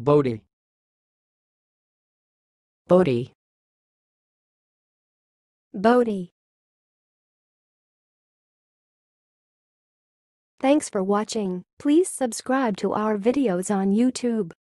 beauti, beauti, beauty. Thanks for watching. Please subscribe to our videos on YouTube.